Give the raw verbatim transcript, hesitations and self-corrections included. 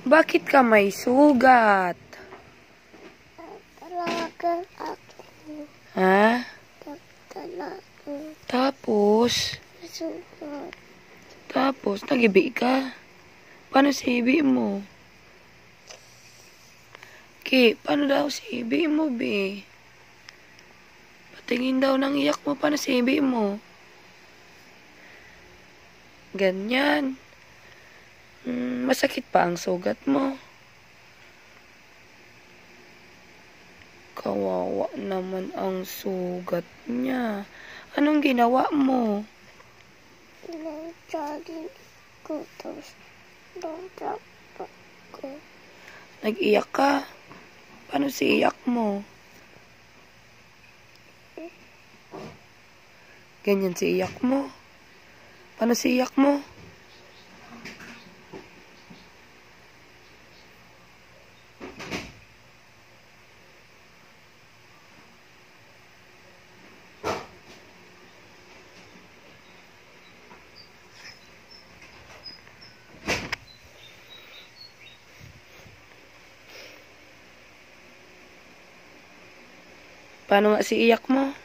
Bakit ka may sugat? Talaga ako. Ha? Talaga. Tapos? Sugat. Tapos, nag-ibi ka? Paano si ibi mo? Ki, paano daw si ibi mo, be? Patingin daw ng iyak mo, paano si ibi mo? Ganyan. Hmm, masakit pa ang sugat mo. Kawawa naman ang sugat niya. Anong ginawa mo? Nagsaling ko, tapos nagsapak ko. Nag-iyak ka? Paano si iyak mo? Ganyan si iyak mo? Paano si iyak mo? Paano nga si iyak mo?